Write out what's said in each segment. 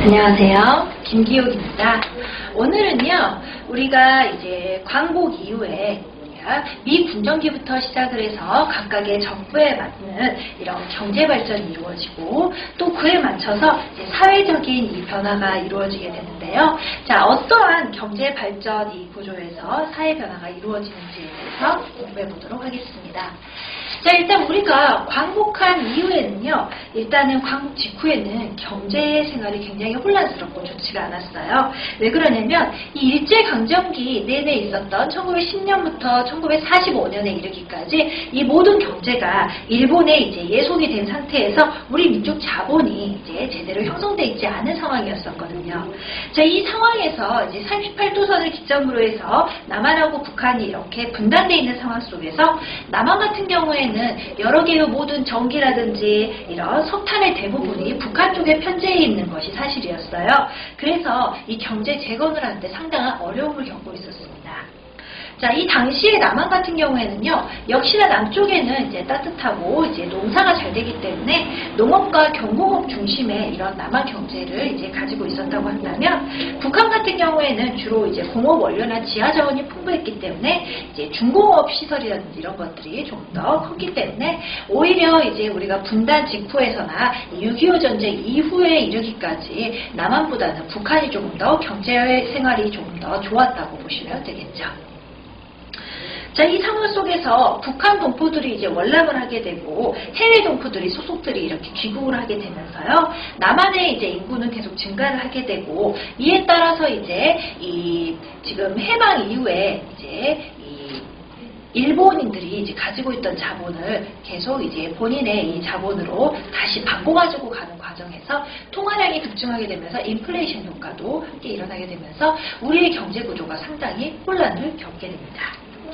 안녕하세요. 김기옥입니다. 오늘은요, 우리가 이제 광복 이후에 미 군정기부터 시작을 해서 각각의 정부에 맞는 이런 경제 발전이 이루어지고 또 그에 맞춰서 이제 사회적인 이 변화가 이루어지게 되는데요. 자, 어떠한 경제 발전이 구조에서 사회 변화가 이루어지는지에 대해서 공부해 보도록 하겠습니다. 자, 일단 우리가 광복한 이후에는요, 일단은 광복 직후에는 경제 생활이 굉장히 혼란스럽고 좋지가 않았어요. 왜 그러냐면 이 일제강점기 내내 있었던 1910년부터 1945년에 이르기까지 이 모든 경제가 일본에 이제 예속이 된 상태에서 우리 민족 자본이 이제 제대로 형성되어 있지 않은 상황이었었거든요. 자, 이 상황에서 이제 38도선을 기점으로 해서 남한하고 북한이 이렇게 분단되어 있는 상황 속에서 남한 같은 경우에는 여러 개의 모든 전기라든지 이런 석탄의 대부분이 북한 쪽에 편재해 있는 것이 사실이었어요. 그래서 이 경제 재건을 하는데 상당한 어려움을 겪고 있었습니다. 자, 이 당시에 남한 같은 경우에는요, 역시나 남쪽에는 이제 따뜻하고 이제 농사가 잘 되기 때문에 농업과 경공업 중심의 이런 남한 경제를 이제 가지고 있었다고 한다면, 북한 같은 경우에는 주로 이제 공업 원료나 지하 자원이 풍부했기 때문에 이제 중공업 시설이라든지 이런 것들이 좀 더 컸기 때문에 오히려 이제 우리가 분단 직후에서나 6.25 전쟁 이후에 이르기까지 남한보다는 북한이 조금 더 경제 생활이 조금 더 좋았다고 보시면 되겠죠. 자, 이 상황 속에서 북한 동포들이 이제 월남을 하게 되고 해외 동포들이 소속들이 이렇게 귀국을 하게 되면서요, 남한의 이제 인구는 계속 증가를 하게 되고, 이에 따라서 이제 이 지금 해방 이후에 이제 이 일본인들이 이제 가지고 있던 자본을 계속 이제 본인의 이 자본으로 다시 바꿔가지고 가는 과정에서 통화량이 급증하게 되면서 인플레이션 효과도 함께 일어나게 되면서 우리의 경제 구조가 상당히 혼란을 겪게 됩니다.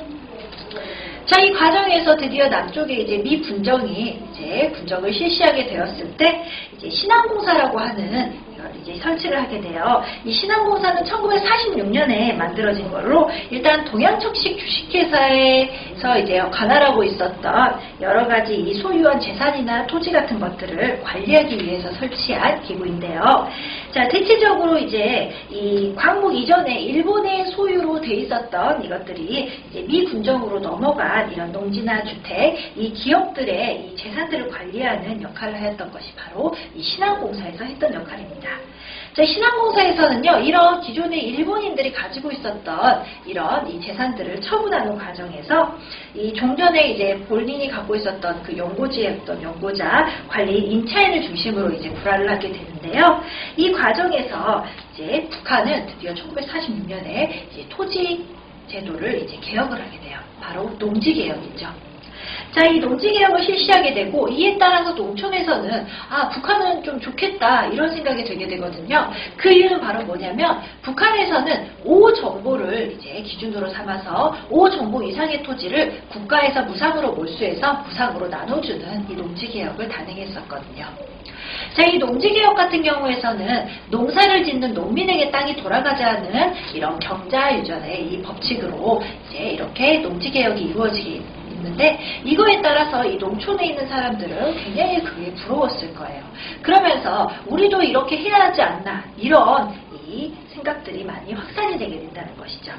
자, 이 과정에서 드디어 남쪽에 이제 미 군정이 이제 군정을 실시하게 되었을 때 이제 신한공사라고 하는 이걸 이제 설치를 하게 돼요. 이 신한공사는 1946년에 만들어진 걸로 일단 동양척식 주식회사에서 이제 관할하고 있었던 여러 가지 이 소유한 재산이나 토지 같은 것들을 관리하기 위해서 설치한 기구인데요. 자, 대체적으로 이제 이 광복 이전에 일본의 소유로 돼 있었던 이것들이 이제 미 군정으로 넘어간 이런 농지나 주택, 이 기업들의 이 재산들을 관리하는 역할을 하였던 것이 바로 이 신한공사에서 했던 역할입니다. 자, 신한공사에서는요, 이런 기존의 일본인들이 가지고 있었던 이런 이 재산들을 처분하는 과정에서 이 종전에 이제 본인이 갖고 있었던 그 연고지의 어떤 연고자 관리인 인차인을 중심으로 이제 불화를 하게 되는데요. 이 과정에서 이제 북한은 드디어 1946년에 이제 토지 제도를 이제 개혁을 하게 돼요. 바로 농지개혁이죠. 자, 이 농지개혁을 실시하게 되고, 이에 따라서 농촌에서는 북한은 좀 좋겠다 이런 생각이 들게 되거든요. 그 이유는 바로 뭐냐면 북한에서는 5정보를 이제 기준으로 삼아서 5정보 이상의 토지를 국가에서 무상으로 몰수해서 무상으로 나눠주는 이 농지개혁을 단행했었거든요. 자, 이 농지개혁 같은 경우에서는 농사를 짓는 농민에게 땅이 돌아가자는 이런 경자유전의 이 법칙으로 이제 이렇게 농지개혁이 이루어지게 있는데, 이거에 따라서 이 농촌에 있는 사람들은 굉장히 그게 부러웠을 거예요. 그러면서 우리도 이렇게 해야 하지 않나, 이런 이 생각들이 많이 확산이 되게 된다는 것이죠.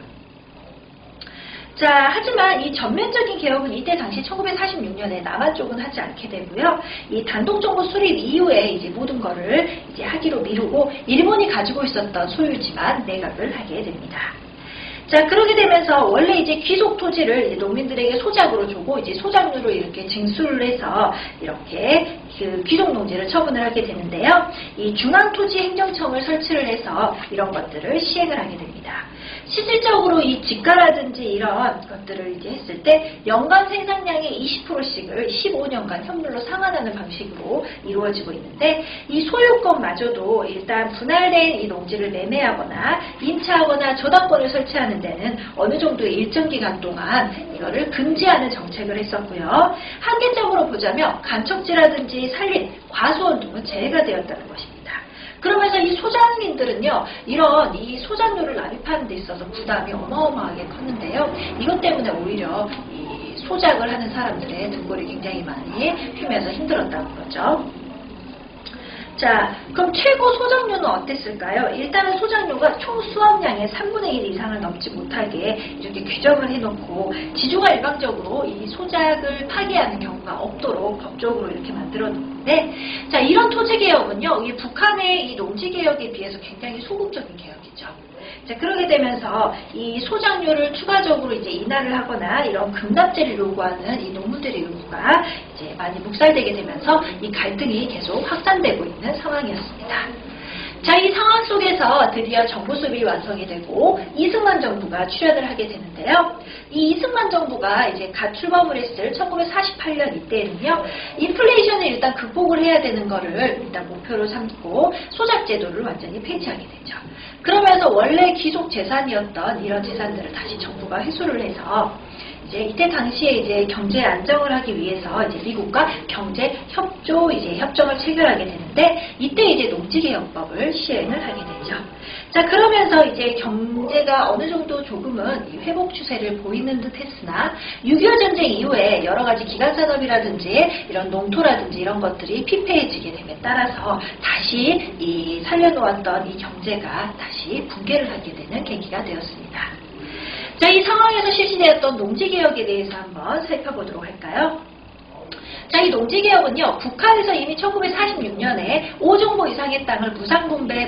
자, 하지만 이 전면적인 개혁은 이때 당시 1946년에 남한 쪽은 하지 않게 되고요. 이 단독정부 수립 이후에 이제 모든 거를 이제 하기로 미루고 일본이 가지고 있었던 소유지만 매각을 하게 됩니다. 자, 그렇게 되면서 원래 이제 귀속 토지를 이제 농민들에게 소작으로 주고 이제 소작료로 이렇게 징수를 해서 이렇게 그 귀속 농지를 처분을 하게 되는데요. 이 중앙토지행정청을 설치를 해서 이런 것들을 시행을 하게 됩니다. 실질적으로 이 집가라든지 이런 것들을 이제 했을 때 연간 생산량의 20%씩을 15년간 현물로 상환하는 방식으로 이루어지고 있는데, 이 소유권마저도 일단 분할된 이 농지를 매매하거나 임차하거나 저당권을 설치하는 데는 어느 정도의 일정 기간 동안 이거를 금지하는 정책을 했었고요. 한계적으로 보자면 간척지라든지 산림, 과수원 등은 제외가 되었다는 것입니다. 그러면서 이 소작민들은요, 이런 이 소작료를 납입하는 데 있어서 부담이 어마어마하게 컸는데요. 이것 때문에 오히려 이 소작을 하는 사람들의 등골이 굉장히 많이 휘면서 힘들었다는 거죠. 자, 그럼 최고 소작료는 어땠을까요? 일단은 소작료가 총 수확량의 3분의 1 이상을 넘지 못하게 이렇게 규정을 해놓고 지주가 일방적으로 이 소작을 파기하는 경우가 없도록 법적으로 이렇게 만들어 놓는데, 자, 이런 토지개혁은요, 이 북한의 이 농지개혁에 비해서 굉장히 소극적인 개혁이죠. 자, 그러게 되면서 이 소작료를 추가적으로 이제 인하를 하거나 이런 급납제를 요구하는 이 농민들의 요구가 이제 많이 묵살되게 되면서 이 갈등이 계속 확산되고 있는 상황이었습니다. 자, 이 상황 속에서 드디어 정부 수립이 완성이 되고 이승만 정부가 출연을 하게 되는데요. 이 이승만 정부가 이제 갓 출범을 했을 1948년 이때는요, 인플레이션을 일단 극복을 해야 되는 거를 일단 목표로 삼고 소작 제도를 완전히 폐지하게 되죠. 그러면서 원래 기속 재산이었던 이런 재산들을 다시 정부가 회수를 해서 이제 이때 당시에 이제 경제 안정을 하기 위해서 이제 미국과 경제 협조 이제 협정을 체결하게 되는데, 이때 이제 농지개혁법을 시행을 하게 되죠. 자, 그러면서 이제 경제가 어느 정도 조금은 회복 추세를 보이는 듯 했으나 6.25 전쟁 이후에 여러 가지 기간산업이라든지 이런 농토라든지 이런 것들이 피폐해지게 됨에 따라서 다시 이 살려놓았던 이 경제가 다시 붕괴를 하게 되는 계기가 되었습니다. 자, 이 상황에서 실시되었던 농지개혁에 대해서 한번 살펴보도록 할까요? 자, 이 농지개혁은요, 북한에서 이미 1946년에 5정보 이상의 땅을 무상분배,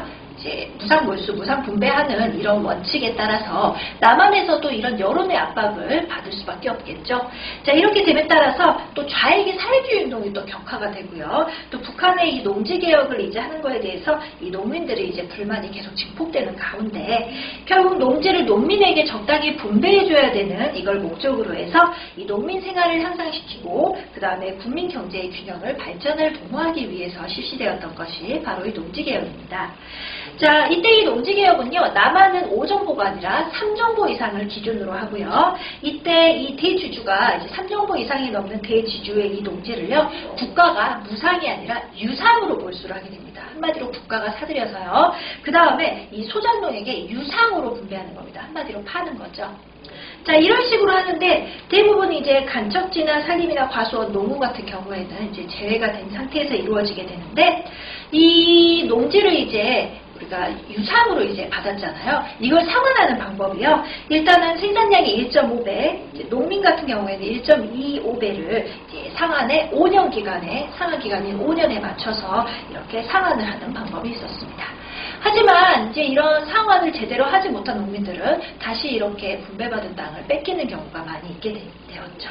무상몰수, 무상분배하는 이런 원칙에 따라서 남한에서도 이런 여론의 압박을 받을 수밖에 없겠죠. 자, 이렇게 됨에 따라서 또 좌익의 사회주의 운동이 또 격화가 되고요. 또 북한의 이 농지개혁을 이제 하는 거에 대해서 이 농민들의 이제 불만이 계속 증폭되는 가운데 결국 농지를 농민에게 적당히 분배해줘야 되는 이걸 목적으로 해서 이 농민 생활을 향상시키고 그 다음에 국민 경제의 균형을 발전을 도모하기 위해서 실시되었던 것이 바로 이 농지개혁입니다. 자, 이때 이 농지개혁은요, 남한은 5정보가 아니라 3정보 이상을 기준으로 하고요. 이때 이 대지주가 이제 3정보 이상이 넘는 대지주의 이 농지를요, 국가가 무상이 아니라 유상으로 몰수를 하게 됩니다. 한마디로 국가가 사들여서요. 그 다음에 이 소작농에게 유상으로 분배하는 겁니다. 한마디로 파는 거죠. 자, 이런 식으로 하는데 대부분 이제 간척지나 산림이나 과수원, 농구 같은 경우에는 이제 제외가 된 상태에서 이루어지게 되는데, 이 농지를 이제 우리가 유상으로 이제 받았잖아요. 이걸 상환하는 방법이요. 일단은 생산량이 1.5배, 농민 같은 경우에는 1.25배를 이제 상환에 5년 기간에, 상환 기간인 5년에 맞춰서 이렇게 상환을 하는 방법이 있었습니다. 하지만 이제 이런 상환을 제대로 하지 못한 농민들은 다시 이렇게 분배받은 땅을 뺏기는 경우가 많이 있게 되었죠.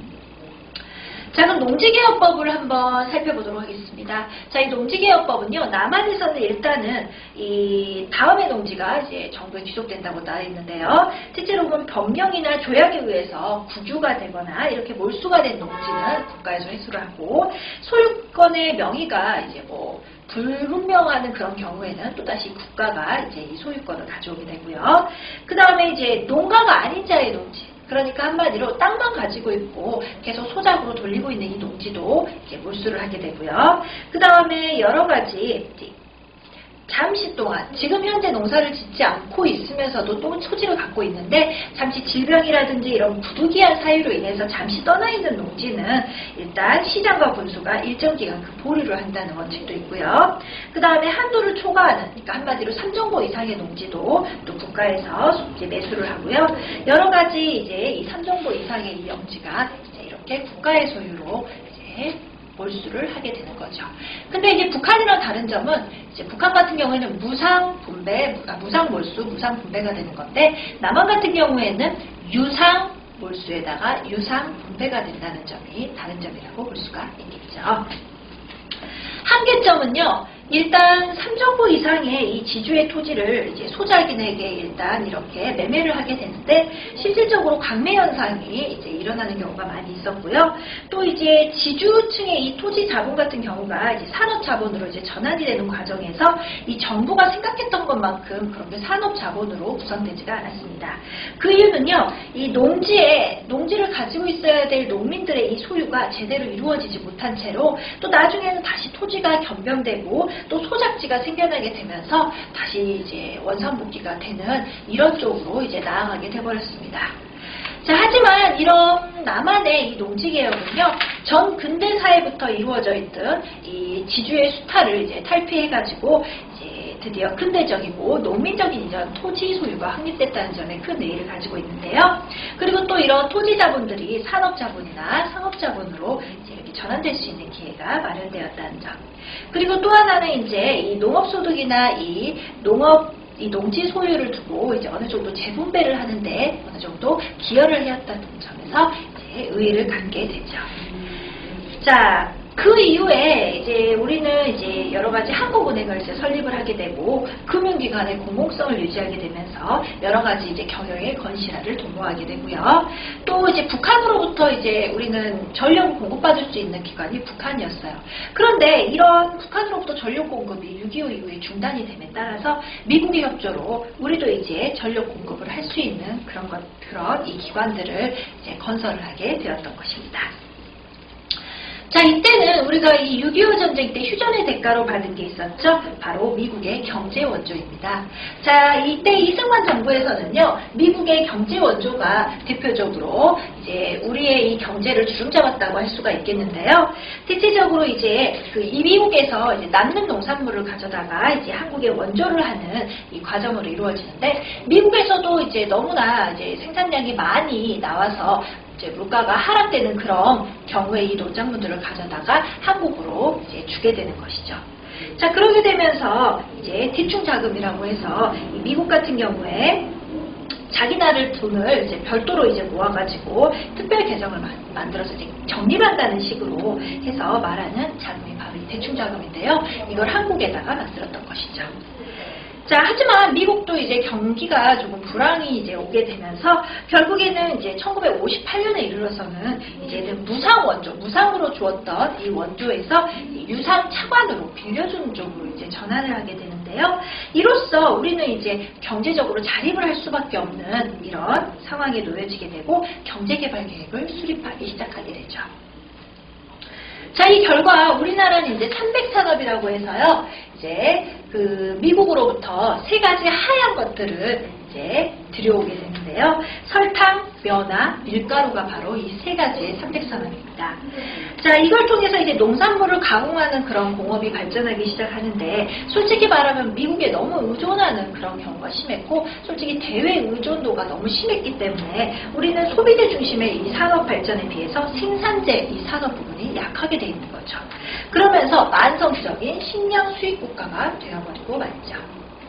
자, 그럼 농지개혁법을 한번 살펴보도록 하겠습니다. 자, 이 농지개혁법은요, 남한에서는 일단은 이 다음의 농지가 이제 정부에 귀속된다고 나와 있는데요. 실제로 보면 법령이나 조약에 의해서 국유가 되거나 이렇게 몰수가 된 농지는 국가에서 회수를 하고, 소유권의 명의가 이제 뭐 불분명하는 그런 경우에는 또다시 국가가 이제 이 소유권을 가져오게 되고요. 그 다음에 이제 농가가 아닌 자의 농지, 그러니까 한마디로 땅만 가지고 있고 계속 소작으로 돌리고 있는 이 농지도 이제 몰수를 하게 되고요. 그 다음에 여러 가지 잠시 동안 지금 현재 농사를 짓지 않고 있으면서도 또 소지를 갖고 있는데 잠시 질병이라든지 이런 부득이한 사유로 인해서 잠시 떠나 있는 농지는 일단 시장과 군수가 일정 기간 그 보류를 한다는 원칙도 있고요. 그 다음에 한도를 초과하는, 그러니까 한마디로 3정보 이상의 농지도 또 국가에서 이제 매수를 하고요. 여러 가지 이제 이 3정보 이상의 이 영지가 이제 이렇게 국가의 소유로 이제 몰수를 하게 되는 거죠. 근데 이제 북한이랑 다른 점은 이제 북한 같은 경우에는 무상 분배, 무상 몰수, 무상 분배가 되는 건데, 남한 같은 경우에는 유상 몰수에다가 유상 분배가 된다는 점이 다른 점이라고 볼 수가 있겠죠. 한계점은요, 일단 3정보 이상의 이 지주의 토지를 이제 소작인에게 일단 이렇게 매매를 하게 되는데, 실질적으로 강매 현상이 이제 일어나는 경우가 많이 있었고요. 또 이제 지주층의 이 토지 자본 같은 경우가 이제 산업 자본으로 이제 전환이 되는 과정에서 이 정부가 생각했던 것만큼 그렇게 산업 자본으로 구성되지가 않았습니다. 그 이유는요, 이 농지를 가지고 있어야 될 농민들의 이 소유가 제대로 이루어지지 못한 채로 또 나중에는 다시 토지가 변경되고 또 소작지가 생겨나게 되면서 다시 이제 원상복귀가 되는 이런 쪽으로 이제 나아가게 돼버렸습니다. 자, 하지만 이런 남한의 이 농지개혁은요, 전 근대사회부터 이루어져 있던 이 지주의 수탈을 이제 탈피해가지고 이제 드디어 근대적이고 농민적인 이런 토지 소유가 확립됐다는 점에 큰 의의를 가지고 있는데요. 그리고 또 이런 토지 자본들이 산업자본이나 상업자본으로 이제 이렇게 전환될 수 있는 기회가 마련되었다는 점. 그리고 또 하나는 이제 이 농업소득이나 이 농지 소유를 두고 이제 어느 정도 재분배를 하는데 어느 정도 기여를 해왔다는 점에서 이제 의의를 갖게 되죠. 자, 그 이후에 이제 우리는 이제 여러 가지 한국은행을 이제 설립을 하게 되고 금융기관의 공공성을 유지하게 되면서 여러 가지 이제 경영의 건실화를 도모하게 되고요. 또 이제 북한으로부터 이제 우리는 전력을 공급받을 수 있는 기관이 북한이었어요. 그런데 이런 북한으로부터 전력 공급이 6.25 이후에 중단이 됨에 따라서 미국의 협조로 우리도 이제 전력 공급을 할 수 있는 그런 이 기관들을 이제 건설을 하게 되었던 것입니다. 자, 이때는 우리가 이 6.25 전쟁 때 휴전의 대가로 받은 게 있었죠. 바로 미국의 경제 원조입니다. 자, 이때 이승만 정부에서는요, 미국의 경제 원조가 대표적으로 이제 우리의 이 경제를 주름잡았다고 할 수가 있겠는데요. 대체적으로 이제 이 미국에서 이제 남는 농산물을 가져다가 이제 한국에 원조를 하는 이 과정으로 이루어지는데, 미국에서도 이제 너무나 이제 생산량이 많이 나와서 이제 물가가 하락되는 그런 경우에 이 농작물들을 가져다가 한국으로 이제 주게 되는 것이죠. 자, 그러게 되면서 이제 대충 자금이라고 해서 이 미국 같은 경우에 자기 나라를 돈을 이제 별도로 이제 모아가지고 특별 계정을 만들어서 이제 적립한다는 식으로 해서 말하는 자금이 바로 이 대충 자금인데요. 이걸 한국에다가 만들었던 것이죠. 자, 하지만 미국도 이제 경기가 조금 불황이 이제 오게 되면서 결국에는 이제 1958년에 이르러서는 이제는 무상으로 주었던 이 원조에서 이 유상 차관으로 빌려주는 쪽으로 이제 전환을 하게 되는데요. 이로써 우리는 이제 경제적으로 자립을 할 수밖에 없는 이런 상황에 놓여지게 되고 경제개발 계획을 수립하기 시작하게 되죠. 자, 이 결과 우리나라는 이제 참백산업이라고 해서요, 이제 미국으로부터 세 가지 하얀 것들을 이제 들여오게 되는데요. 설탕, 면화, 밀가루가 바로 이 세 가지의 삼백산업입니다. 자, 이걸 통해서 이제 농산물을 가공하는 그런 공업이 발전하기 시작하는데, 솔직히 말하면 미국에 너무 의존하는 그런 경우가 심했고, 솔직히 대외 의존도가 너무 심했기 때문에 우리는 소비재 중심의 이 산업 발전에 비해서 생산재 이 산업 부분이 약하게 돼 있는 거죠. 그러면서 만성적인 식량 수입 국가가 되어버리고 말죠.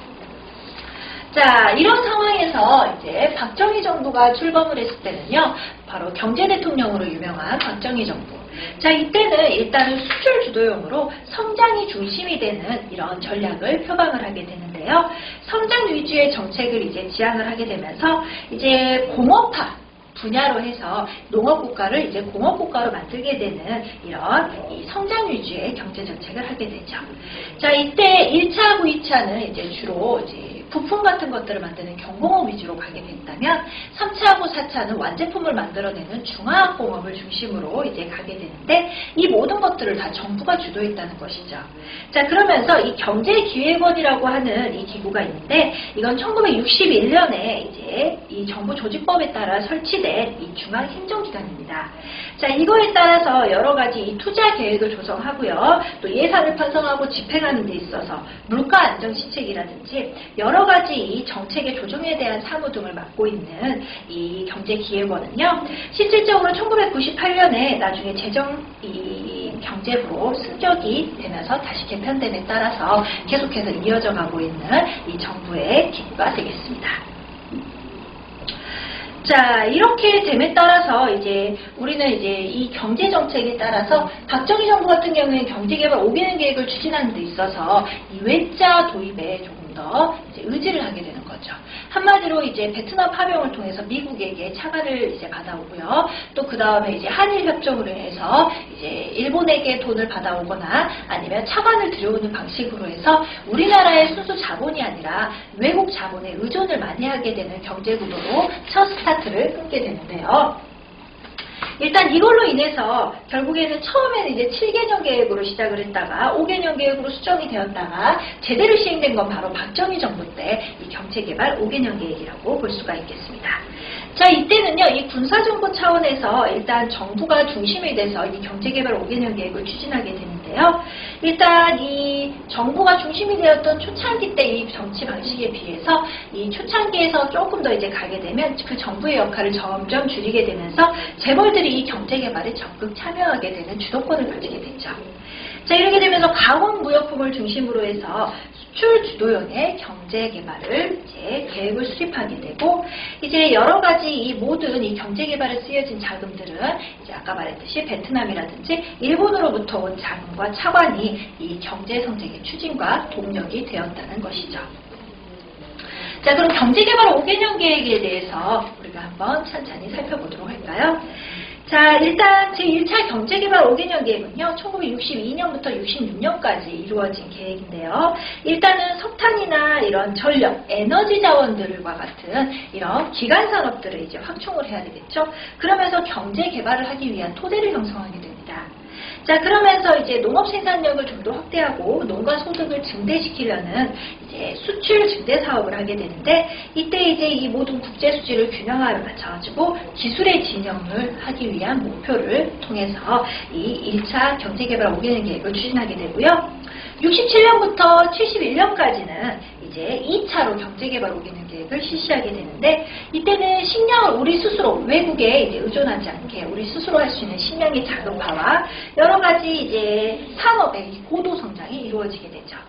자, 이런 상황에서 이제 박정희 정부가 출범을 했을 때는요, 바로 경제대통령으로 유명한 박정희 정부. 자, 이때는 일단은 수출 주도형으로 성장이 중심이 되는 이런 전략을 표방을 하게 되는데요. 성장 위주의 정책을 이제 지향을 하게 되면서 이제 공업화 분야로 해서 농업국가를 이제 공업국가로 만들게 되는 이런 이 성장 위주의 경제정책을 하게 되죠. 자, 이때 1차하고 2차는 이제 주로 이제 부품 같은 것들을 만드는 경공업 위주로 가게 된다면 3차하고 4차는 완제품을 만들어내는 중화학공업을 중심으로 이제 가게 되는데 이 모든 것들을 다 정부가 주도했다는 것이죠. 자, 그러면서 이 경제기획원이라고 하는 이 기구가 있는데 이건 1961년에 이제 이 정부 조직법에 따라 설치된 이 중앙행정기관입니다. 자, 이거에 따라서 여러 가지 이 투자 계획을 조성하고요. 또 예산을 편성하고 집행하는 데 있어서 물가 안정 시책이라든지 여러 가지 이 정책의 조정에 대한 사무 등을 맡고 있는 이 경제기획원은요. 실질적으로 1998년에 나중에 재정 이 경제부로 승격이 되면서 다시 개편됨에 따라서 계속해서 이어져 가고 있는 이 정부의 기구가 되겠습니다. 자, 이렇게 됨에 따라서 이제 우리는 이제 이 경제 정책에 따라서 박정희 정부 같은 경우에는 경제개발 5개년 계획을 추진하는 데 있어서 이 외자 도입에 조금 더 이제 의지를 하게 되는 거죠. 한마디로 이제 베트남 파병을 통해서 미국에게 차관을 이제 받아오고요. 또 그 다음에 이제 한일 협정으로 해서 이제 일본에게 돈을 받아오거나 아니면 차관을 들여오는 방식으로 해서 우리나라의 순수 자본이 아니라 외국 자본에 의존을 많이 하게 되는 경제 구도로 첫 스타트를 끊게 되는데요. 일단 이걸로 인해서 결국에는 처음에는 이제 7개년 계획으로 시작을 했다가 5개년 계획으로 수정이 되었다가 제대로 시행된 건 바로 박정희 정부 때 이 경제개발 5개년 계획이라고 볼 수가 있겠습니다. 자, 이때는요, 이 군사정보 차원에서 일단 정부가 중심이 돼서 이 경제개발 5개년 계획을 추진하게 되는데요. 일단 이 정부가 중심이 되었던 초창기 때 이 정치 방식에 비해서 이 초창기에서 조금 더 이제 가게 되면 그 정부의 역할을 점점 줄이게 되면서 재벌들이 이 경제개발에 적극 참여하게 되는 주도권을 가지게 됐죠. 자, 이렇게 되면서 가공무역품을 중심으로 해서 수출 주도형의 경제 개발을 이제 계획을 수립하게 되고, 이제 여러 가지 이 모든 이 경제 개발에 쓰여진 자금들은 이제 아까 말했듯이 베트남이라든지 일본으로부터 온 자금과 차관이 이 경제 성장의 추진과 동력이 되었다는 것이죠. 자, 그럼 경제 개발 5개년 계획에 대해서 우리가 한번 천천히 살펴보도록 할까요? 자, 일단 제1차 경제개발 5개년 계획은요, 1962년부터 66년까지 이루어진 계획인데요. 일단은 석탄이나 이런 전력, 에너지 자원들과 같은 이런 기간 산업들을 이제 확충을 해야 되겠죠. 그러면서 경제 개발을 하기 위한 토대를 형성하게 됩니다. 자, 그러면서 이제 농업 생산력을 좀 더 확대하고 농가 소득을 증대시키려는 이제 수출 증대 사업을 하게 되는데, 이때 이제 이 모든 국제 수지를 균형화를 맞춰가지고 기술의 진영을 하기 위한 목표를 통해서 이 1차 경제개발 5개년 계획을 추진하게 되고요. 67년부터 71년까지는 이제 2차로 경제개발 5개년 계획을 실시하게 되는데, 이때는 식량을 우리 스스로 외국에 이제 의존하지 않게 우리 스스로 할 수 있는 식량의 자급화와 여러 가지 이제 산업의 고도 성장이 이루어지게 되죠.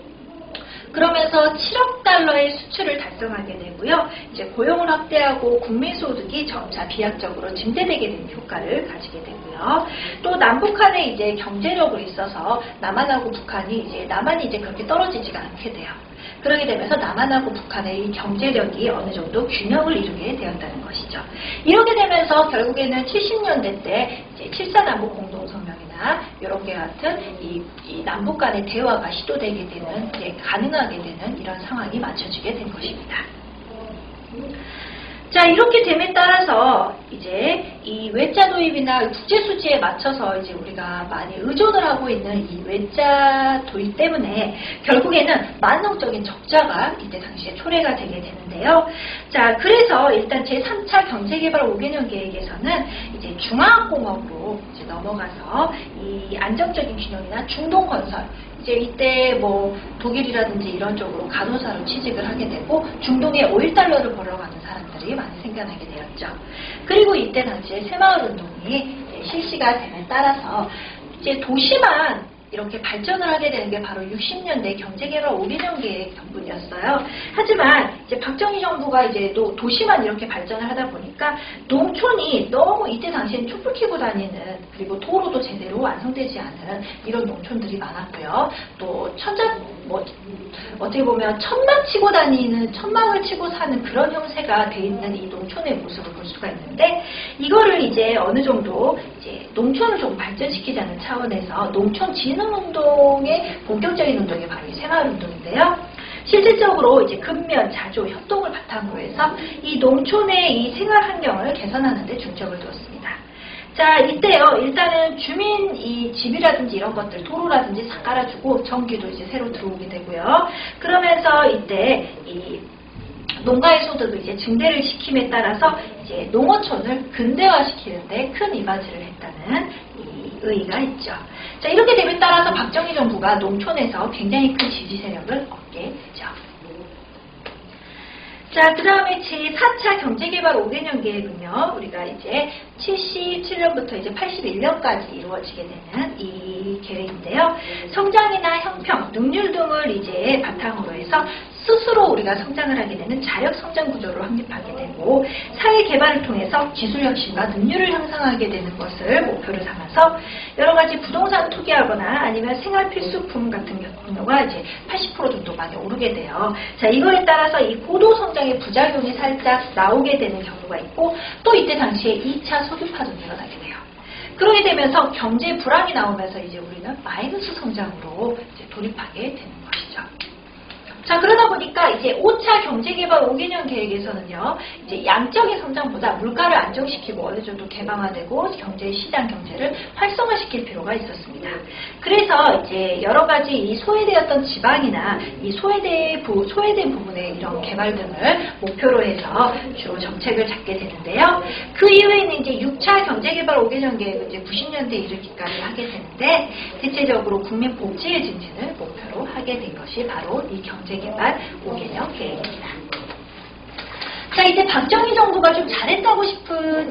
그러면서 7억 달러의 수출을 달성하게 되고요. 이제 고용을 확대하고 국민소득이 점차 비약적으로 증대되게 되는 효과를 가지게 되고요. 또 남북한에 이제 경제력으로 있어서 남한하고 북한이 이제 남한이 이제 그렇게 떨어지지가 않게 돼요. 그렇게 되면서 남한하고 북한의 이 경제력이 어느 정도 균형을 이루게 되었다는 것이죠. 이렇게 되면서 결국에는 70년대 때 이제 7.4 남북 공동성명이나 이렇게 같은 이 남북 간의 대화가 시도되게 되는, 이제 가능하게 되는 이런 상황이 맞춰지게 된 것입니다. 자, 이렇게 됨에 따라서 이제 이 외자 도입이나 국제 수지에 맞춰서 이제 우리가 많이 의존을 하고 있는 이 외자 도입 때문에 결국에는 만능적인 적자가 이때 당시에 초래가 되게 되는데요. 자, 그래서 일단 제3차 경제개발 5개년 계획에서는 이제 중화학공업으로 이제 넘어가서 이 안정적인 균형이나 중동 건설, 이제 이때 뭐 독일이라든지 이런 쪽으로 간호사로 취직을 하게 되고 중동에 5.1달러를 벌어가는 사람들이 많이 생겨나게 되었죠. 그리고 이때 당시에 새마을운동이 실시가 됨에 따라서 이제 도시만 이렇게 발전을 하게 되는 게 바로 60년대 경제개발 5개년 계획 덕분이었어요. 하지만 이제 박정희 정부가 이제 도시만 이렇게 발전을 하다 보니까 농촌이 너무 이때 당시엔 촛불 켜고 다니는, 그리고 도로도 제대로 완성되지 않은 이런 농촌들이 많았고요. 또 어떻게 보면 천막 치고 다니는, 천막을 치고 사는 그런 형태가 돼 있는 이 농촌의 모습을 볼 수가 있는데, 이거를 이제 어느 정도 이제 농촌을 좀 발전시키자는 차원에서 농촌 진흥운동의 본격적인 운동이 바로 이 새마을운동인데요. 실질적으로 이제 근면, 자조, 협동을 바탕으로 해서 이 농촌의 이 생활 환경을 개선하는 데 중점을 두었습니다. 자, 이때요, 일단은 주민 이 집이라든지 이런 것들, 도로라든지 다 깔아주고 전기도 이제 새로 들어오게 되고요. 그러면서 이때 이 농가의 소득을 이제 증대를 시킴에 따라서 이제 농어촌을 근대화시키는데 큰 이바지를 했다는 이 의의가 있죠. 자, 이렇게 됨에 따라서 박정희 정부가 농촌에서 굉장히 큰 지지 세력을 얻게 되죠. 자, 그 다음에 제4차 경제개발 5개년 계획은요, 우리가 이제 77년부터 이제 81년까지 이루어지게 되는 이 계획인데요. 성장이나 형평, 능률 등을 이제 바탕으로 해서 스스로 우리가 성장을 하게 되는 자력 성장 구조를 확립하게 되고, 사회 개발을 통해서 기술 혁신과 능률을 향상하게 되는 것을 목표로 삼아서 여러 가지 부동산 투기하거나 아니면 생활 필수품 같은 경우가 이제 80% 정도 많이 오르게 돼요. 자, 이거에 따라서 이 고도 성장의 부작용이 살짝 나오게 되는 경우가 있고, 또 이때 당시에 2차 석유파도 일어나게 돼요. 그러게 되면서 경제 불황이 나오면서 이제 우리는 마이너스 성장으로 이제 돌입하게 되는 것이죠. 자, 그러다 보니까 이제 5차 경제개발 5개년 계획에서는요, 이제 양적인 성장보다 물가를 안정시키고 어느 정도 개방화되고 시장 경제를 활성화시킬 필요가 있었습니다. 그래서 이제 여러 가지 이 소외되었던 지방이나 이 소외된 부분의 이런 개발 등을 목표로 해서 주로 정책을 잡게 되는데요. 그 이후에는 이제 6차 경제개발 5개년 계획을 이제 90년대 이르기까지 하게 되는데, 대체적으로 국민 복지의 증진을 목표로 하게 된 것이 바로 이 경제개발 5개년 계획입니다. 자, 이제 박정희 정부가 좀 잘했다고 싶은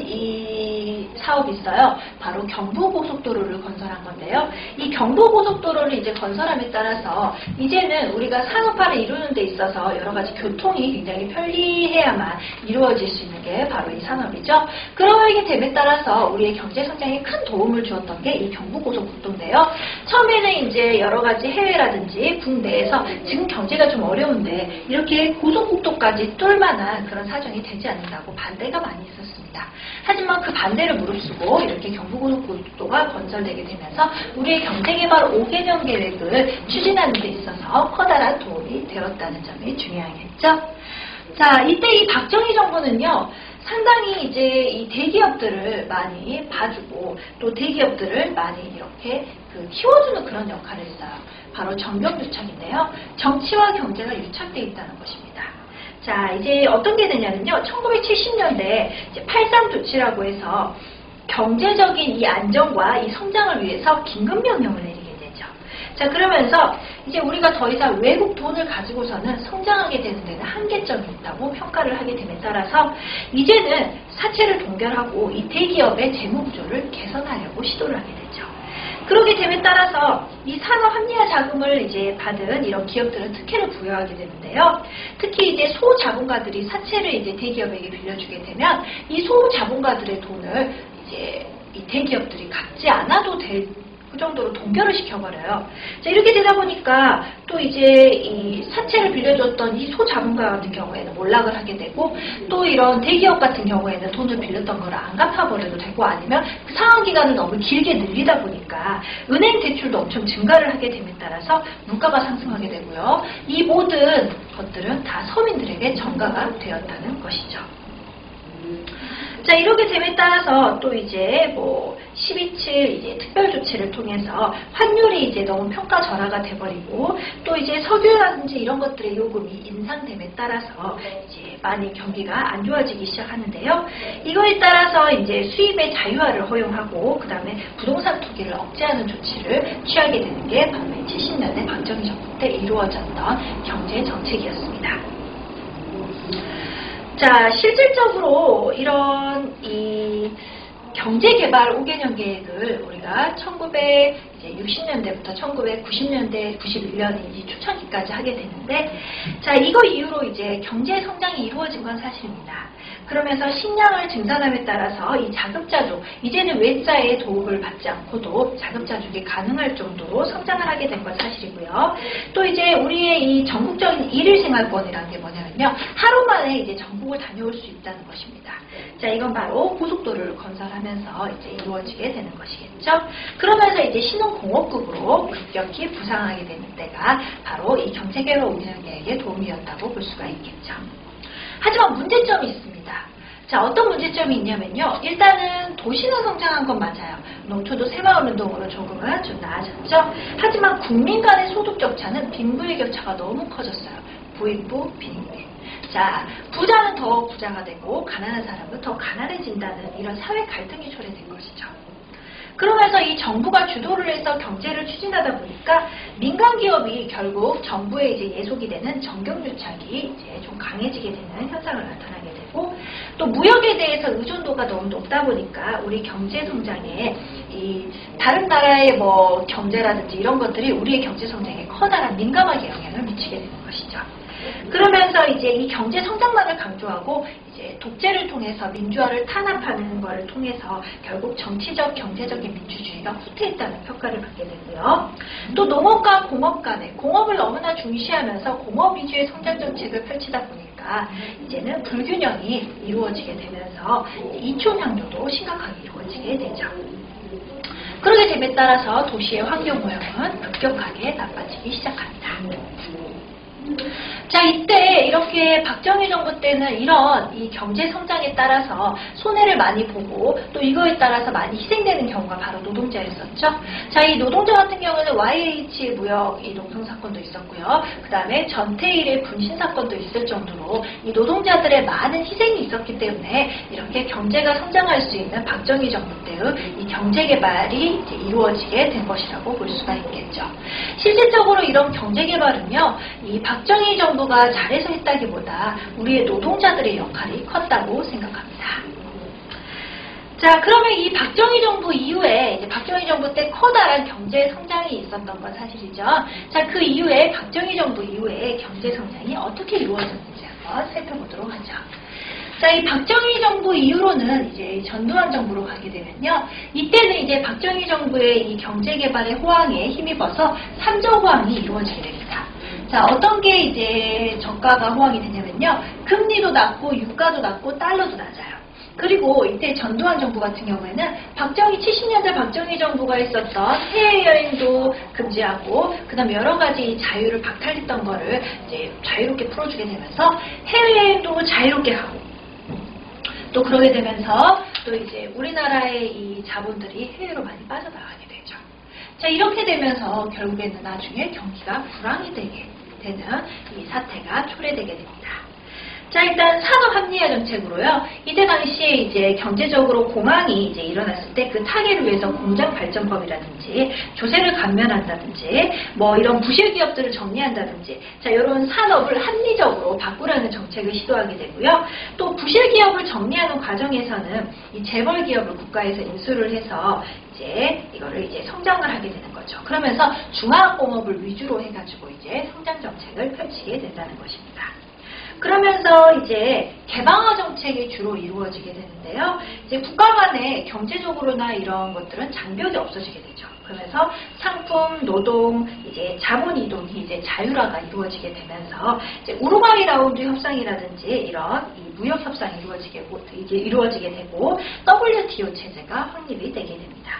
이 사업이 있어요. 바로 경부고속도로를 건설한 건데요. 이 경부고속도로를 이제 건설함에 따라서 이제는 우리가 산업화를 이루는 데 있어서 여러 가지 교통이 굉장히 편리해야만 이루어질 수 있는 게 바로 이 산업이죠. 그러게 됨에 따라서 우리의 경제 성장에 큰 도움을 주었던 게 이 경부고속국도인데요. 처음에는 이제 여러 가지 해외라든지 국내에서 지금 경제가 좀 어려운데 이렇게 고속국도까지 뚫만한 그런 사정이 되지 않는다고 반대가 많이 있었습니다. 하지만 그 반대를 무릅쓰고 이렇게 경부고속도로가 건설되게 되면서 우리의 경제개발 5개년 계획을 추진하는 데 있어서 커다란 도움이 되었다는 점이 중요하겠죠. 자, 이때 이 박정희 정부는요, 상당히 이제 이 대기업들을 많이 봐주고 또 대기업들을 많이 이렇게 키워주는 그런 역할을 했어요. 바로 정경유착인데요. 정치와 경제가 유착되어 있다는 것입니다. 자, 이제 어떤 게 되냐면요. 1970년대 8.3 조치라고 해서 경제적인 이 안정과 이 성장을 위해서 긴급명령을 내리게 되죠. 자, 그러면서 이제 우리가 더 이상 외국 돈을 가지고서는 성장하게 되는 데는 한계점이 있다고 평가를 하게 됨에 따라서 이제는 사채를 동결하고 이 대기업의 재무구조를 개선하려고 시도를 하게 되죠. 그러게 됨에 따라서 이 산업 합리화 자금을 이제 받은 이런 기업들은 특혜를 부여하게 되는데요. 특히 이제 소자본가들이 사채를 이제 대기업에게 빌려주게 되면 이 소자본가들의 돈을 이제 이 대기업들이 갚지 않아도 될 그 정도로 동결을 시켜버려요. 자, 이렇게 되다 보니까 또 이제 이 사채를 빌려줬던 이 소자본가 같은 경우에는 몰락을 하게 되고, 또 이런 대기업 같은 경우에는 돈을 빌렸던 걸 안 갚아버려도 되고, 아니면 그 상환 기간을 너무 길게 늘리다 보니까 은행 대출도 엄청 증가를 하게 됨에 따라서 물가가 상승하게 되고요. 이 모든 것들은 다 서민들에게 전가가 되었다는 것이죠. 자, 이렇게 됨에 따라서 또 이제 12.7 이제 특별 조치를 통해서 환율이 이제 너무 평가절하가 돼버리고, 또 이제 석유라든지 이런 것들의 요금이 인상됨에 따라서 이제 많이 경기가 안 좋아지기 시작하는데요. 이거에 따라서 이제 수입의 자유화를 허용하고, 그 다음에 부동산 투기를 억제하는 조치를 취하게 되는 게 바로 70년대 박정희 정부 때 이루어졌던 경제 정책이었습니다. 자, 실질적으로 이런 이 경제개발 5개년 계획을 우리가 1960년대부터 1990년대, 91년 이 초창기까지 하게 되는데, 자, 이거 이후로 이제 경제 성장이 이루어진 건 사실입니다. 그러면서 식량을 증산함에 따라서 이 자급자족, 이제는 외자의 도움을 받지 않고도 자급자족이 가능할 정도로 성장을 하게 된 건 사실이고요. 또 이제 우리의 이 전국적인 일일 생활권이라는 게 뭐냐면요, 하루 만에 이제 전국을 다녀올 수 있다는 것입니다. 자, 이건 바로 고속도로를 건설하면서 이제 이루어지게 되는 것이겠죠. 그러면서 이제 신흥공업국으로 급격히 부상하게 되는 때가 바로 이 경제개발 5개년 계획의 도움이었다고 볼 수가 있겠죠. 하지만 문제점이 있습니다. 자, 어떤 문제점이 있냐면요. 일단은 도시는 성장한 건 맞아요. 농촌도 새마을운동으로 조금은 좀 나아졌죠. 하지만 국민 간의 소득 격차는 빈부의 격차가 너무 커졌어요. 부익부, 빈익빈. 자, 부자는 더 부자가 되고 가난한 사람은 더 가난해진다는 이런 사회 갈등이 초래된 것이죠. 그러면서 이 정부가 주도를 해서 경제를 추진하다 보니까 민간 기업이 결국 정부에 이제 예속이 되는 정경유착이 이제 좀 강해지게 되는 현상을 나타나게 되고, 또 무역에 대해서 의존도가 너무 높다 보니까 우리 경제 성장에 이 다른 나라의 경제라든지 이런 것들이 우리의 경제 성장에 커다란 민감하게 영향을 미치게 되는 것이죠. 그러면서 이제 이 경제 성장만을 강조하고 이제 독재를 통해서 민주화를 탄압하는 것을 통해서 결국 정치적, 경제적인 민주주의가 후퇴했다는 평가를 받게 되고요. 또 농업과 공업 간에 공업을 너무나 중시하면서 공업 위주의 성장 정책을 펼치다 보니까 이제는 불균형이 이루어지게 되면서 이촌향조도 심각하게 이루어지게 되죠. 그러게 됨에 따라서 도시의 환경 오염은 급격하게 나빠지기 시작합니다. 자, 이때 이렇게 박정희 정부 때는 이런 이 경제 성장에 따라서 손해를 많이 보고 또 이거에 따라서 많이 희생되는 경우가 바로 노동자였었죠. 자, 이 노동자 같은 경우는 YH 무역 이 농성 사건도 있었고요. 그 다음에 전태일의 분신 사건도 있을 정도로 이 노동자들의 많은 희생이 있었기 때문에 이렇게 경제가 성장할 수 있는 박정희 정부 때의 이 경제 개발이 이제 이루어지게 된 것이라고 볼 수가 있겠죠. 실질적으로 이런 경제 개발은요, 이 박정희 정부가 잘해서 했다기보다 우리의 노동자들의 역할이 컸다고 생각합니다. 자, 그러면 이 박정희 정부 이후에 이제 박정희 정부 때 커다란 경제 성장이 있었던 건 사실이죠. 자, 그 이후에 박정희 정부 이후에 경제 성장이 어떻게 이루어졌는지 한번 살펴보도록 하죠. 자, 이 박정희 정부 이후로는 이제 전두환 정부로 가게 되면요. 이때는 이제 박정희 정부의 이 경제 개발의 호황에 힘입어서 3조 호황이 이루어지게 됩니다. 자, 어떤 게 이제 저가가 호황이 되냐면요. 금리도 낮고 유가도 낮고 달러도 낮아요. 그리고 이때 전두환 정부 같은 경우에는 70년대 박정희 정부가 있었던 해외여행도 금지하고 그다음에 여러 가지 자유를 박탈했던 거를 이제 자유롭게 풀어주게 되면서 해외여행도 자유롭게 하고 또 그러게 되면서 또 이제 우리나라의 이 자본들이 해외로 많이 빠져나가게 되죠. 자, 이렇게 되면서 결국에는 나중에 경기가 불황이 되게 되는 이 사태가 초래되게 됩니다. 자, 일단 산업 합리화 정책으로요. 이때 당시에 이제 경제적으로 공황이 이제 일어났을 때 그 타개를 위해서 공장 발전법이라든지 조세를 감면한다든지 뭐 이런 부실 기업들을 정리한다든지 자, 이런 산업을 합리적으로 바꾸라는 정책을 시도하게 되고요. 또 부실 기업을 정리하는 과정에서는 이 재벌 기업을 국가에서 인수를 해서 이제 이거를 이제 성장을 하게 되는 거죠. 그러면서 중화공업을 위주로 해가지고 이제 성장 정책을 펼치게 된다는 것입니다. 그러면서 이제 개방화 정책이 주로 이루어지게 되는데요. 이제 국가 간의 경제적으로나 이런 것들은 장벽이 없어지게 되죠. 그러면서 상품, 노동, 이제 자본 이동이 이제 자율화가 이루어지게 되면서 이제 우루과이 라운드 협상이라든지 이런 이 무역 협상이 이루어지게 되고 WTO 체제가 확립이 되게 됩니다.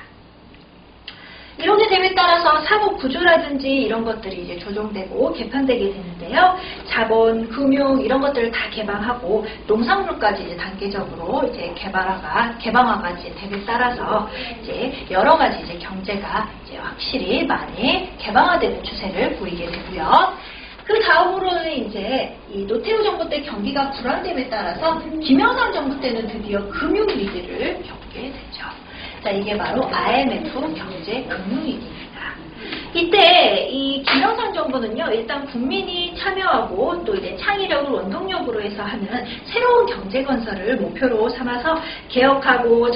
이렇게 됨에 따라서 산업 구조라든지 이런 것들이 이제 조정되고 개편되게 되는데요. 자본, 금융 이런 것들을 다 개방하고 농산물까지 이제 단계적으로 이제 개방화가 이제 됨에 따라서 이제 여러 가지 이제 경제가 이제 확실히 많이 개방화되는 추세를 보이게 되고요. 그 다음으로는 이제 이 노태우 정부 때 경기가 불안됨에 따라서 김영삼 정부 때는 드디어 금융 위기를 겪게 되죠. 자, 이게 바로 IMF 경제 금융위기입니다. 이때 이 김영삼 정부는요, 일단 국민이 참여하고 또 이제 창의력을 원동력으로 해서 하는 새로운 경제 건설을 목표로 삼아서 개혁하고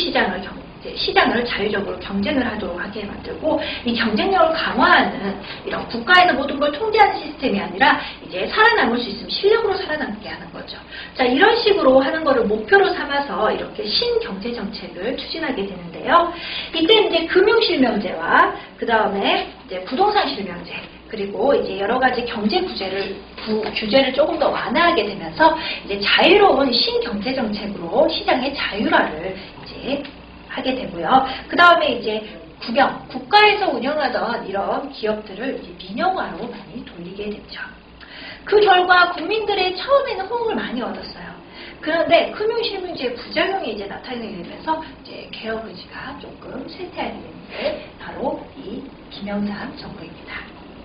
시장을 자유적으로 경쟁을 하도록 하게 만들고 이 경쟁력을 강화하는 이런 국가에서 모든 걸 통제하는 시스템이 아니라 이제 살아남을 수 있으면 실력으로 살아남게 하는 거죠. 자, 이런 식으로 하는 거를 목표로 삼아서 이렇게 신경제 정책을 추진하게 되는데요. 이때 이제 금융실명제와 그 다음에 이제 부동산 실명제 그리고 이제 여러 가지 경제 규제를 조금 더 완화하게 되면서 이제 자유로운 신경제 정책으로 시장의 자율화를 이제 하게 되고요. 그 다음에 이제 국가에서 운영하던 이런 기업들을 이제 민영화로 많이 돌리게 됐죠. 그 결과 국민들의 처음에는 호응을 많이 얻었어요. 그런데 금융실명제의 부작용이 이제 나타나게 되면서 이제 개혁 의지가 조금 쇠퇴하게 되는데 바로 이 김영삼 정부입니다.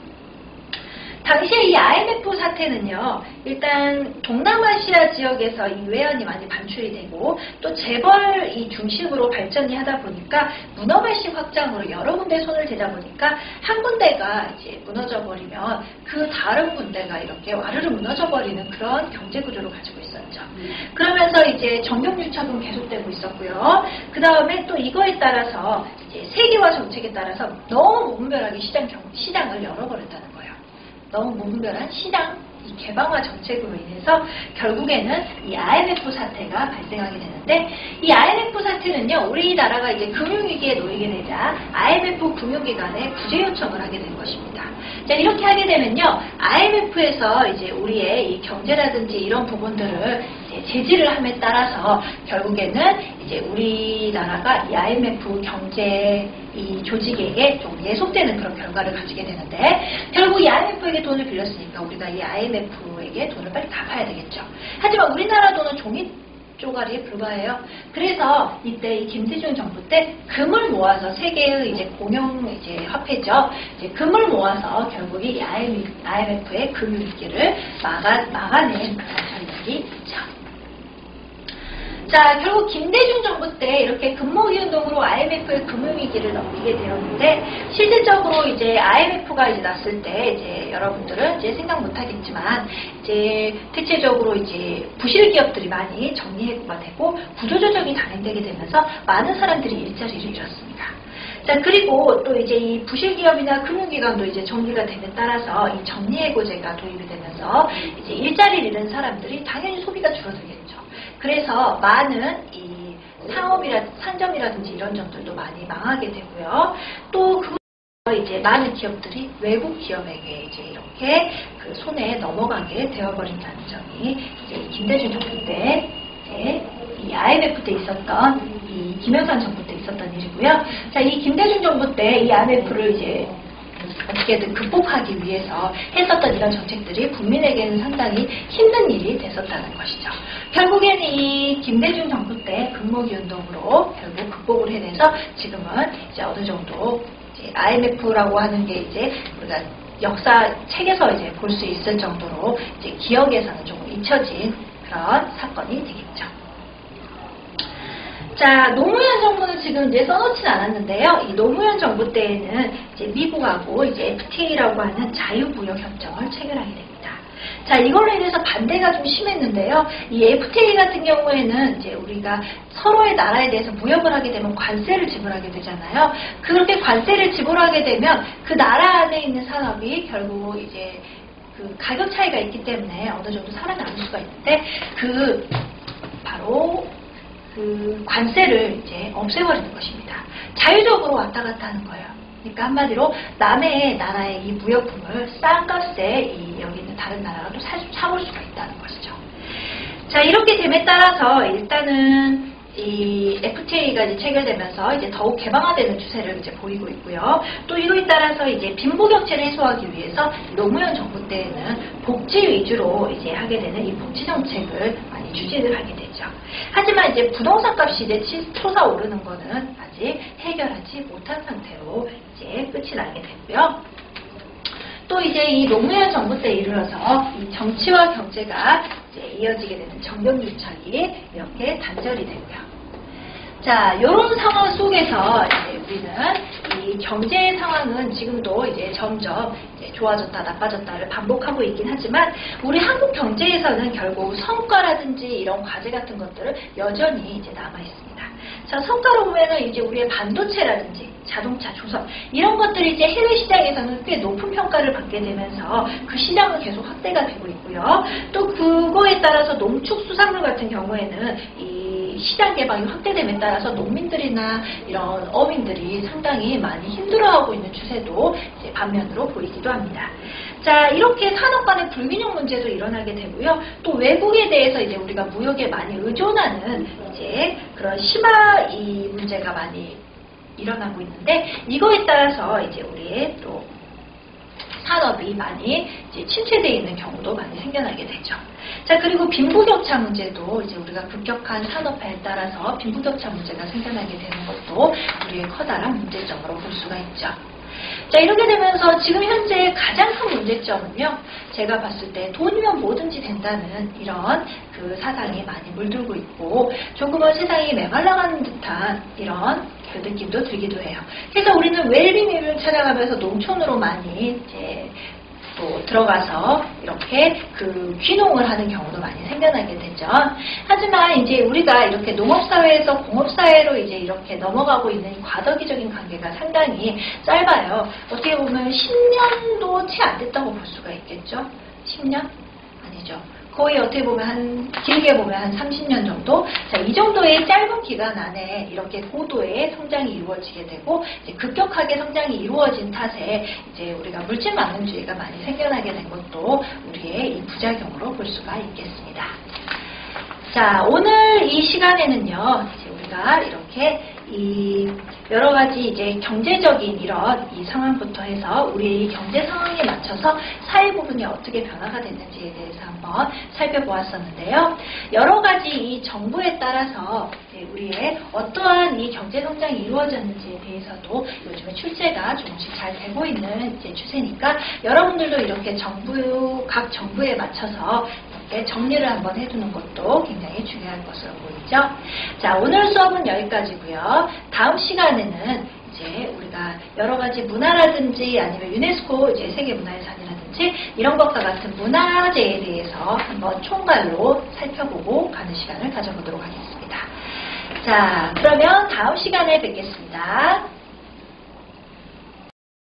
당시에 이 IMF 사태는요, 일단 동남아시아 지역에서 이 외환이 많이 반출이 되고 또 재벌 이 중심으로 발전이 하다 보니까 문어발식 확장으로 여러 군데 손을 대다 보니까 한 군데가 이제 무너져 버리면 그 다른 군데가 이렇게 와르르 무너져 버리는 그런 경제 구조를 가지고 있었죠. 그러면서 이제 정경유착은 계속되고 있었고요. 그 다음에 또 이거에 따라서 이제 세계화 정책에 따라서 너무 무분별하게 시장을 열어버렸다는 거예요. 너무 무분별한 시장 이 개방화 정책으로 인해서 결국에는 이 IMF 사태가 발생하게 되는데 이 IMF 사태는요, 우리나라가 이제 금융위기에 놓이게 되자 IMF 금융기관에 구제 요청을 하게 된 것입니다. 자, 이렇게 하게 되면요, IMF에서 이제 우리의 이 경제라든지 이런 부분들을 이제 제지를 함에 따라서 결국에는 이제 우리나라가 이 IMF 경제 이 조직에게 좀 예속되는 그런 결과를 가지게 되는데, 결국 이 IMF에게 돈을 빌렸으니까 우리가 이 IMF에게 돈을 빨리 갚아야 되겠죠. 하지만 우리나라 돈은 종이 쪼가리에 불과해요. 그래서 이때 이 김대중 정부 때 금을 모아서 세계의 이제 공용 이제 화폐죠. 이제 금을 모아서 결국 이 IMF의 금융위기를 막아낸 그런 전략이 있죠. 자, 결국 김대중 정부 때 이렇게 금모기 운동으로 IMF의 금융위기를 넘기게 되었는데, 실질적으로 이제 IMF가 이제 났을 때 이제 여러분들은 이제 생각 못 하겠지만, 이제 대체적으로 이제 부실 기업들이 많이 정리해고가 되고 구조조정이 단행되게 되면서 많은 사람들이 일자리를 잃었습니다. 자, 그리고 또 이제 이 부실 기업이나 금융기관도 이제 정리가 됨에 따라서 이 정리해고제가 도입이 되면서 이제 일자리를 잃은 사람들이 당연히 소비가 줄어들겠죠. 그래서 많은 이 상점이라든지 이런 점들도 많이 망하게 되고요. 또 이제 많은 기업들이 외국 기업에게 이제 이렇게 그 손에 넘어가게 되어버린다는 점이 이제 김대중 정부 때 이제 이 IMF 때 있었던 이 김영삼 정부 때 있었던 일이고요. 자, 이 김대중 정부 때 이 IMF를 이제 어떻게든 극복하기 위해서 했었던 이런 정책들이 국민에게는 상당히 힘든 일이 됐었다는 것이죠. 결국에는 이 김대중 정부 때 금모기 운동으로 결국 극복을 해내서 지금은 이제 어느 정도 이제 IMF라고 하는 게 이제 우리가 역사 책에서 이제 볼 수 있을 정도로 이제 기억에서는 조금 잊혀진 그런 사건이 되겠죠. 자, 노무현 정부는 지금 이제 써놓지는 않았는데요. 이 노무현 정부 때에는 이제 미국하고 이제 FTA라고 하는 자유무역 협정을 체결하게 됩니다. 자, 이걸로 인해서 반대가 좀 심했는데요. 이 FTA 같은 경우에는 이제 우리가 서로의 나라에 대해서 무역을 하게 되면 관세를 지불하게 되잖아요. 그렇게 관세를 지불하게 되면 그 나라 안에 있는 산업이 결국 이제 그 가격 차이가 있기 때문에 어느 정도 살아남을 수가 있는데, 바로 그 관세를 이제 없애버리는 것입니다. 자유적으로 왔다 갔다 하는 거예요. 그러니까 한마디로 남의 나라의 이 무역품을 싼 값에 여기 있는 다른 나라가 또 사볼 수가 있다는 것이죠. 자, 이렇게 됨에 따라서 일단은 이 FTA가 이제 체결되면서 이제 더욱 개방화되는 추세를 이제 보이고 있고요. 또 이거에 따라서 이제 빈부격차를 해소하기 위해서 노무현 정부 때에는 복지 위주로 이제 하게 되는 이 복지 정책을 많이 추진을 하게 되죠. 하지만 이제 부동산 값이 이제 솟아오르는 거는 아직 해결하지 못한 상태로 이제 끝이 나게 되고요. 또 이제 이 노무현 정부 때 이르러서 이 정치와 경제가 이제 이어지게 되는 정경유착이 이렇게 단절이 되고요. 자, 이런 상황 속에서 이제 우리는 이 경제 상황은 지금도 이제 점점 이제 좋아졌다 나빠졌다를 반복하고 있긴 하지만, 우리 한국 경제에서는 결국 성과라든지 이런 과제 같은 것들을 여전히 이제 남아 있습니다. 자, 성과로 보면은 이제 우리의 반도체라든지 자동차, 조선 이런 것들이 이제 해외 시장에서는 꽤 높은 평가를 받게 되면서 그 시장은 계속 확대가 되고 있고요. 또 그거에 따라서 농축수산물 같은 경우에는 이 시장 개방이 확대됨에 따라서 농민들이나 이런 어민들이 상당히 많이 힘들어하고 있는 추세도 이제 반면으로 보이기도 합니다. 자, 이렇게 산업 간의 불균형 문제도 일어나게 되고요. 또 외국에 대해서 이제 우리가 무역에 많이 의존하는 이제 그런 심화 이 문제가 많이 일어나고 있는데, 이거에 따라서 이제 우리의 또 산업이 많이 이제 침체되어 있는 경우도 많이 생겨나게 되죠. 자, 그리고 빈부격차 문제도 이제 우리가 급격한 산업화에 따라서 빈부격차 문제가 생겨나게 되는 것도 우리의 커다란 문제점으로 볼 수가 있죠. 자, 이렇게 되면서 지금 현재 가장 큰 문제점은요, 제가 봤을 때 돈이면 뭐든지 된다는 이런 그 사상이 많이 물들고 있고, 조금은 세상이 메말라가는 듯한 이런 그 느낌도 들기도 해요. 그래서 우리는 웰빙을 찾아가면서 농촌으로 많이 이제 또 들어가서 이렇게 그 귀농을 하는 경우도 많이 생겨나게 되죠. 하지만 이제 우리가 이렇게 농업사회에서 공업사회로 이제 이렇게 넘어가고 있는 과도기적인 관계가 상당히 짧아요. 어떻게 보면 10년도 채 안 됐다고 볼 수가 있겠죠. 10년? 아니죠. 거의 어떻게 보면 길게 보면 한 30년 정도? 자, 이 정도의 짧은 기간 안에 이렇게 고도의 성장이 이루어지게 되고, 이제 급격하게 성장이 이루어진 탓에 이제 우리가 물질 만능주의가 많이 생겨나게 된 것도 우리의 이 부작용으로 볼 수가 있겠습니다. 자, 오늘 이 시간에는요, 이제 우리가 이렇게 이 여러 가지 이제 경제적인 이런 이 상황부터 해서 우리의 경제 상황에 맞춰서 사회 부분이 어떻게 변화가 됐는지에 대해서 한번 살펴보았었는데요. 여러 가지 이 정부에 따라서 우리의 어떠한 이 경제 성장이 이루어졌는지에 대해서도 요즘에 출제가 조금씩 잘 되고 있는 이제 추세니까 여러분들도 이렇게 각 정부에 맞춰서 이렇게 정리를 한번 해두는 것도 굉장히 중요한 것으로 보이죠. 자, 오늘 수업은 여기까지고요. 다음 시간에는 이제 우리가 여러 가지 문화라든지 아니면 유네스코 이제 세계문화유산이라든지 이런 것과 같은 문화재에 대해서 한번 총괄로 살펴보고 가는 시간을 가져보도록 하겠습니다. 자, 그러면 다음 시간에 뵙겠습니다.